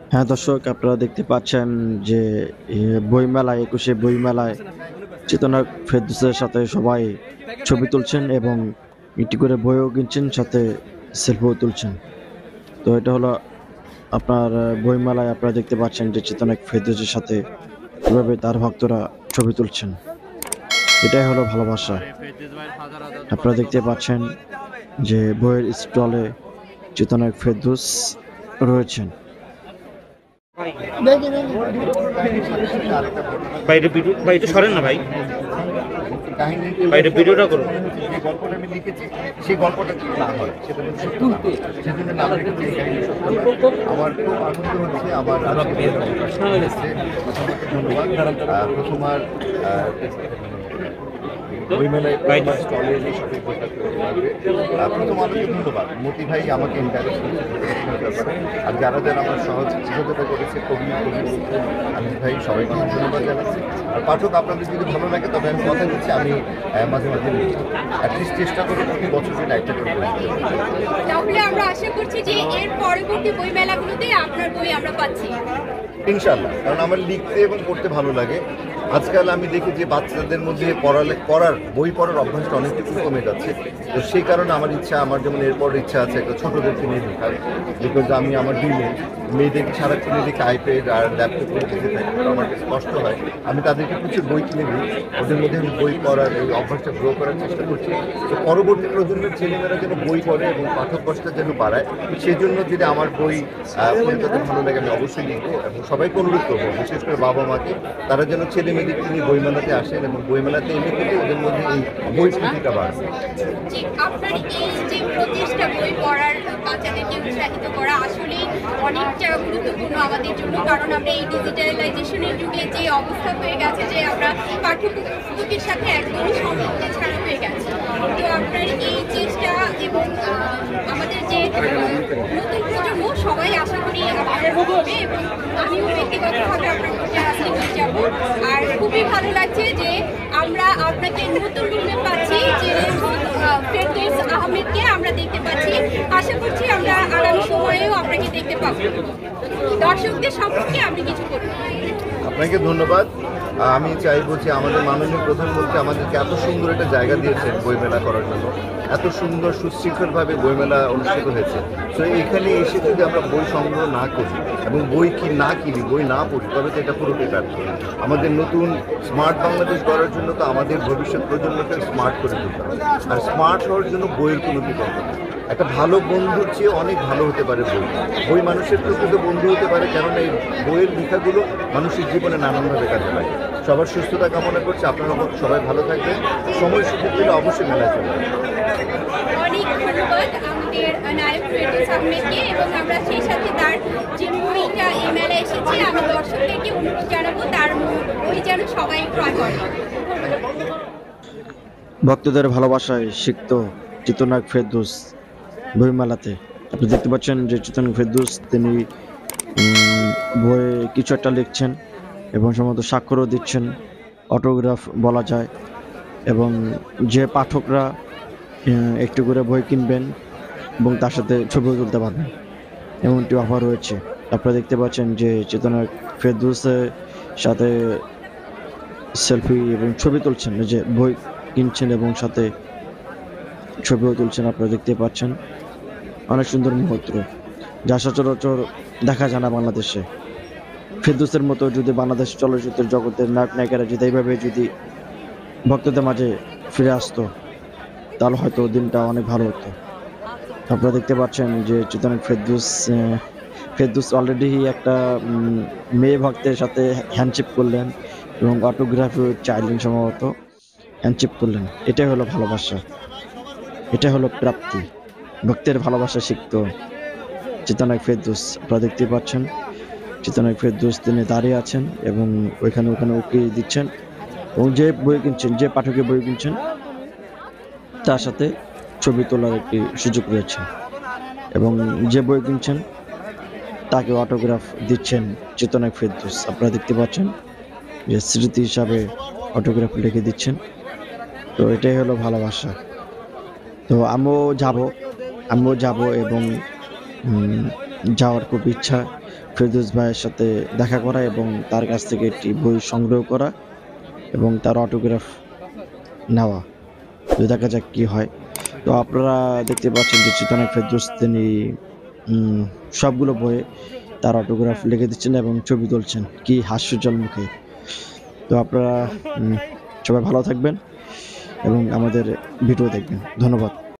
হ্যাঁ দর্শক, আপনারা দেখতে পাচ্ছেন যে বইমেলায়, ২১শে বইমেলায় চেতনা ফেরদৌসের সাথে সবাই ছবি তুলছেন এবং একটি করে বইও কিনছেন, সাথে সেলফিও তুলছেন। তো এটা হলো আপনার বইমেলায় আপনারা দেখতে পাচ্ছেন যে চেতনা ফেরদৌসের সাথে কিভাবে তার ভক্তরা ছবি তুলছেন। এটাই হলো ভালোবাসা। আপনারা দেখতে পাচ্ছেন যে বইয়ের স্টলে চেতনা ফেরদৌস রয়েছেন। ভাই এটা ভিডিও, ভাই এটা সরেন না ভাই, ভাই এটা ভিডিওটা করুন। যে গল্পটা আমি লিখেছি সেই গল্পটা কি না হয় সেটা হচ্ছে সত্য না। সেজন্য নাম রেখেছি এই কাহিনী সত্য না। আমার খুব আনন্দ হচ্ছে আমার ধন্যবাদ। প্রথমার বইমেলায় স্টলে এসে শপিং করতে পারবে। প্রথম আলোকে ধন্যবাদ, মতি ভাই আমাকে এনকারেজ করেছে। আর যারা যারা আমার সহযোগিতা করেছে, কবি আমি ভাই সবাইকে ধন্যবাদ জানাচ্ছি। আর পাঠক, আপনাদের যদি ভালো লাগে তবে আমি কথা দিচ্ছি, আমি মাঝে মাঝে অ্যাটলিস্ট চেষ্টা করব প্রতি বছর যেন একটা করে বই দিতে। তাহলে আমরা আশা করছি যে এর পরবর্তী বই মেলাগুলোতে আপনার বই আমরা পাচ্ছি ইনশাআল্লাহ, কারণ আমার লিখতে এবং পড়তে ভালো লাগে। আজকাল আমি দেখি যে বাচ্চাদের মধ্যে পড়ার বই পড়ার অভ্যাসটা অনেকটুকু কমে যাচ্ছে। তো সেই কারণে আমার ইচ্ছা, আমার যেমন এরপর ইচ্ছা আছে একটা ছোটোদেরকে নিয়ে লেখার, বিকজ আমি আমার মেয়েদেরকে সারাক্ষণ এদিকে আইপ্যাড আর ল্যাপটপ করে দেখে থাকি, তো আমার কাছে কষ্ট হয়। আমি তাদেরকে প্রচুর বই কিনে দিই, ওদের মধ্যে আমি বই পড়ার এই অভ্যাসটা গ্রো করার চেষ্টা করছি। তো পরবর্তী প্রজন্মের ছেলেমেয়েরা যেন বই পড়ে এবং পাঠক কষ্টটা যেন বাড়ায়, সেই জন্য যদি আমার বই পড়ে তাদের ভালো লাগে আমি অবশ্যই লিখবো। এবং সবাইকে অনুরোধ করবো, বিশেষ করে বাবা মাকে, তারা যেন ছেলে মেয়েদেরকে নিয়ে বইমেলাতে আসেন এবং বইমেলাতে এনে থেকে ওদের মধ্যে এই বই স্মৃতিটা বাড়বে। যে আপনার এই যে প্রচেষ্টা বই পড়ার বাচ্চাদেরকে উৎসাহিত করা আসলেই অনেকটা গুরুত্বপূর্ণ আমাদের জন্য, কারণ আমরা এই ডিজিটালাইজেশনের যুগে যে অবস্থা হয়ে গেছে যে আমরা পাঠ্যপুস্তকের সাথে একদমই সম্পর্ক ছাড়া হয়ে গেছে। তো আপনার এই চেষ্টা এবং আমাদের যে নতুন প্রজন্ম সবাই আশা করি আপনার হবে, এবং আমিও ব্যক্তিগতভাবে আপনার প্রতি আশীর্বাদ যাব। আর খুবই ভালো লাগছে যে আমরা আপনাকে নতুন রূপে পাচ্ছি, যে ফেরদৌস আহমেদকে আমরা দেখতে পাচ্ছি। আশা করছি আমরা আগামী সময়েও আপনাকে দেখতে পাবো। দর্শকদের সম্পর্কে আপনি কিছু করুন। আপনাকে ধন্যবাদ। আমি চাইবো যে আমাদের মাননীয় প্রধানমন্ত্রী আমাদেরকে এত সুন্দর একটা জায়গা দিয়েছেন বইমেলা করার জন্য, এত সুন্দর সুশৃঙ্খলভাবে বইমেলা অনুষ্ঠিত হয়েছে। তো এখানে এসে যদি আমরা বই সংগ্রহ না করি এবং বই না কিনি, বই না পড়ি, তবে তো এটা পুরোটাই ব্যর্থ। আমাদের নতুন স্মার্ট বাংলাদেশ গড়ার জন্য তো আমাদের ভবিষ্যৎ প্রজন্মকে স্মার্ট করে তুলতে হবে। আর স্মার্ট হওয়ার জন্য বইয়ের কোনো বিকল্প নেই। একটা ভালো বন্ধুর চেয়ে অনেক ভালো হতে পারে বই। বই মানুষের প্রকৃত বন্ধু হতে পারে, কেননা এই বইয়ের লেখাগুলো মানুষের জীবনে নানানভাবে কাজে লাগে। সবার সুস্থতা কামনা করছি, আপনারা সবাই ভালো থাকবেন। সময় সুযোগ পেলে অবশ্যই মেলায় চলে আসবেন। অনেক ধন্যবাদ আমাদের নায়ক ফেরদৌস আহমেদকে, এবং আমরা সেই সাথে তার যে বইটা এই মেলায় এসেছে, আমি দর্শকদেরকে অনুরোধ জানাবো তার বই যেন সবাই ক্রয় করে। ভক্তদের ভালোবাসায় সিক্ত চেতনা ফেরদৌস বইমেলাতে আপনি দেখতে পাচ্ছেন যে চেতনা ফেরদৌস তিনি বইয়ে কিছু একটা লিখছেন এবং সম্ভবত স্বাক্ষরও দিচ্ছেন, অটোগ্রাফ বলা যায়। এবং যে পাঠকরা একটু করে বই কিনবেন এবং তার সাথে ছবিও তুলতে পারবেন, এমনটি অফার রয়েছে। আপনারা দেখতে পাচ্ছেন যে চেতনা ফেরদৌসের সাথে সেলফি এবং ছবি তুলছেন, যে বই কিনছেন এবং সাথে ছবিও তুলছেন। আপনারা দেখতে পাচ্ছেন অনেক সুন্দর মুহূর্ত, যা সচরাচর দেখা যায় না বাংলাদেশে। ফেরদৌসের মতো যদি বাংলাদেশ চলচ্চিত্রের জগতের নায়ক নায়িকারা যদি এইভাবে যদি ভক্তদের মাঝে ফিরে আসতো, তাহলে হয়তো দিনটা অনেক ভালো হতো। আপনারা দেখতে পাচ্ছেন যে চেতনা ফেরদৌস অলরেডি একটা মেয়ে ভক্তের সাথে হ্যান্ডশেক করলেন এবং অটোগ্রাফি চাইলেন, সম্ভবত হ্যান্ডশেক করলেন। এটাই হলো ভালোবাসা, এটা হলো প্রাপ্তি। ভক্তের ভালোবাসা শিখত চেতনা ফেরদৌস। আপনারা দেখতে পাচ্ছেন চেতনা ফেরদৌস তিনি দাঁড়িয়ে আছেন এবং ওখানে ওকে দিচ্ছেন, এবং যে বই কিনছেন, যে পাঠকের বই কিনছেন তার সাথে ছবি তোলার একটি সুযোগ রয়েছে, এবং যে বই কিনছেন তাকে অটোগ্রাফ দিচ্ছেন চেতনা ফেরদৌস। আপনারা দেখতে পাচ্ছেন যে স্মৃতি হিসাবে অটোগ্রাফ লিখে দিচ্ছেন। তো এটাই হলো ভালোবাসা। তো আমিও যাব এবং যাওয়ার খুব ইচ্ছা, ফেরদৌস ভাইয়ের সাথে দেখা করা এবং তার কাছ থেকে একটি বই সংগ্রহ করা এবং তার অটোগ্রাফ নেওয়া। তো দেখা যাক কি হয়। তো আপনারা দেখতে পাচ্ছেন যে চিত্রনায়ক ফেরদৌস তিনি সবগুলো বইয়ে তার অটোগ্রাফ লিখে দিচ্ছেন এবং ছবি তুলছেন, কি হাস্যজ্জ্বল মুখে। তো আপনারা সবাই ভালো থাকবেন এবং আমাদের ভিডিও দেখবেন। ধন্যবাদ।